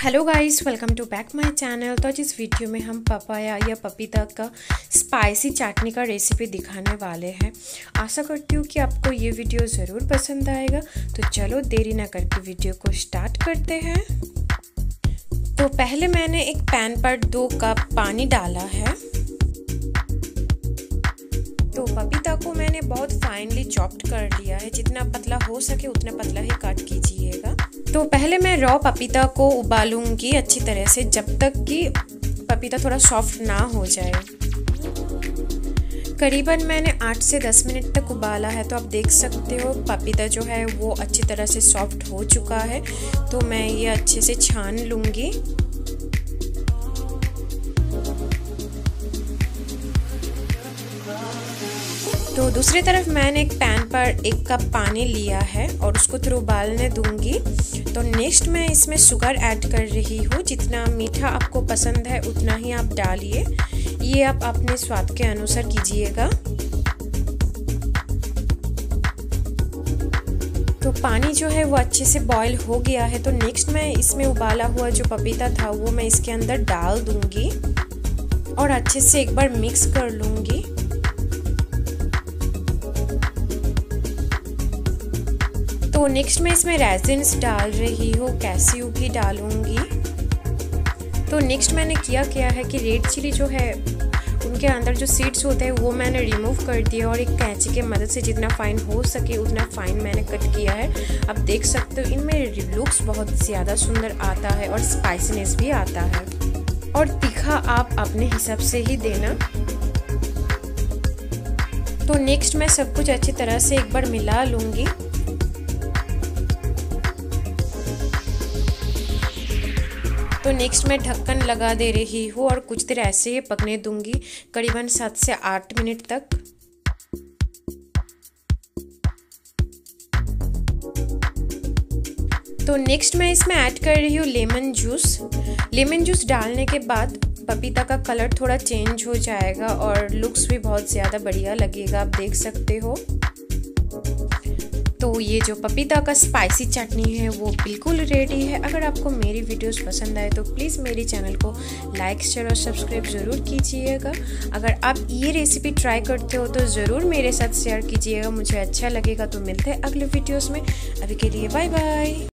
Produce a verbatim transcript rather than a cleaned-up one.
Hello guys, welcome to back my channel. तो आज इस वीडियो में हम पपाया या पपीता का स्पाइसी चाटनी का रेसिपी दिखाने वाले हैं। आशा करती हूँ कि आपको ये वीडियो ज़रूर पसंद आएगा। तो चलो देरी ना करके वीडियो को स्टार्ट करते हैं। तो पहले मैंने एक पैन पर दो कप पानी डाला है। तो पपीता को मैंने बहुत फाइनली चॉप्ड कर लिया है। जितना पतला हो सके उतना पतला ही काट कीजिएगा। तो पहले मैं रॉ पपीता को उबालूंगी अच्छी तरह से, जब तक कि पपीता थोड़ा सॉफ्ट ना हो जाए। करीबन मैंने आठ से दस मिनट तक उबाला है। तो आप देख सकते हो पपीता जो है वो अच्छी तरह से सॉफ्ट हो चुका है। तो मैं ये अच्छे से छान लूँगी। तो दूसरी तरफ मैंने एक पैन पर एक कप पानी लिया है और उसको थोड़ा उबालने दूंगी। तो नेक्स्ट मैं इसमें शुगर ऐड कर रही हूँ। जितना मीठा आपको पसंद है उतना ही आप डालिए। ये आप अपने स्वाद के अनुसार कीजिएगा। तो पानी जो है वो अच्छे से बॉईल हो गया है। तो नेक्स्ट मैं इसमें उबाला हुआ जो पपीता था वो मैं इसके अंदर डाल दूंगी और अच्छे से एक बार मिक्स कर लूँगी। तो नेक्स्ट मैं इसमें रेजिन्स डाल रही हूँ, कैस्यू भी डालूंगी। तो नेक्स्ट मैंने किया क्या है कि रेड चिली जो है उनके अंदर जो सीड्स होते हैं वो मैंने रिमूव कर दिया और एक कैंची के मदद से जितना फाइन हो सके उतना फाइन मैंने कट किया है। आप देख सकते हो इनमें लुक्स बहुत ज़्यादा सुंदर आता है और स्पाइसीनेस भी आता है। और तीखा आप अपने हिसाब से ही देना। तो नेक्स्ट मैं सब कुछ अच्छी तरह से एक बार मिला लूँगी। तो नेक्स्ट मैं ढक्कन लगा दे रही हूँ और कुछ देर ऐसे ही पकने दूंगी, करीबन सात से आठ मिनट तक। तो नेक्स्ट मैं इसमें ऐड कर रही हूँ लेमन जूस। लेमन जूस डालने के बाद पपीता का कलर थोड़ा चेंज हो जाएगा और लुक्स भी बहुत ज़्यादा बढ़िया लगेगा। आप देख सकते हो। तो ये जो पपीता का स्पाइसी चटनी है वो बिल्कुल रेडी है। अगर आपको मेरी वीडियोस पसंद आए तो प्लीज़ मेरे चैनल को लाइक शेयर और सब्सक्राइब ज़रूर कीजिएगा। अगर आप ये रेसिपी ट्राई करते हो तो ज़रूर मेरे साथ शेयर कीजिएगा, मुझे अच्छा लगेगा। तो मिलते हैं अगले वीडियोस में। अभी के लिए बाय बाय।